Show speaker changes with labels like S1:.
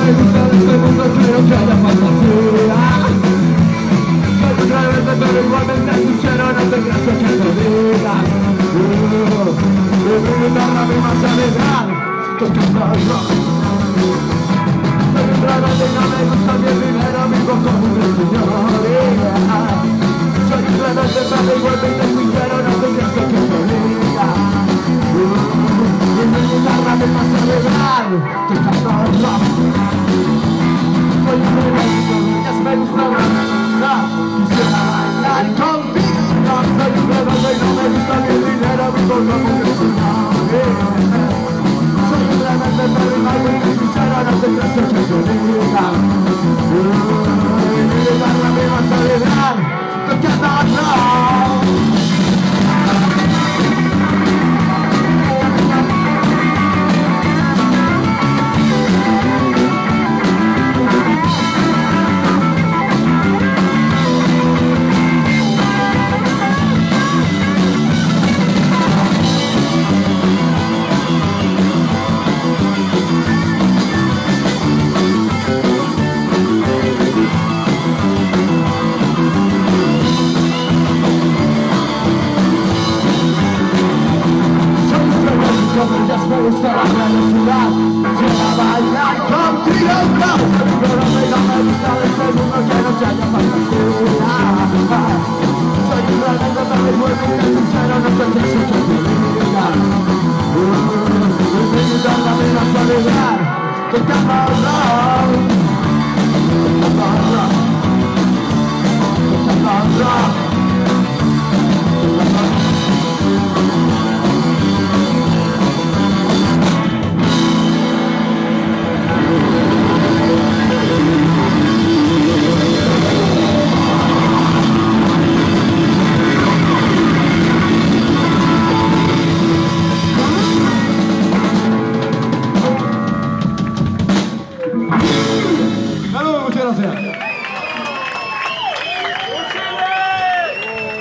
S1: me gusta de este mundo, quiero que haya fantasía. Soy un rebelde pero igualmente sincero, no te creas que te diga. Mi guitarra mi más alegrar, tocando el rock. Soy un rebelde y no me gusta ni el dinero, vivo como un señor. Soy un rebelde pero igualmente sincero, no te creas que te diga. Mi guitarra me hace alegrar, tocando el rock. Soy un rebelde, ya me gusta bailar, quisiera bailar contigo. No soy un rebelde y no me gusta ni el dinero, vivo como un señor. Soy un rebelde pero igualmente sincero, no te creas que te diga. Mi guitarra me hace alegrar, tocando el rock. Ya me gusta la velocidad, quisiera bailar contigo, no. Pero no me gusta de este mundo, quiero que haya fantasía. Soy un rebelde pero igualmente sincero, no te creas que te diga. Mi guitarra me hace alegrar, tocando el rock. Tocando el rock. Tocando el rock. Saludos, muchas gracias.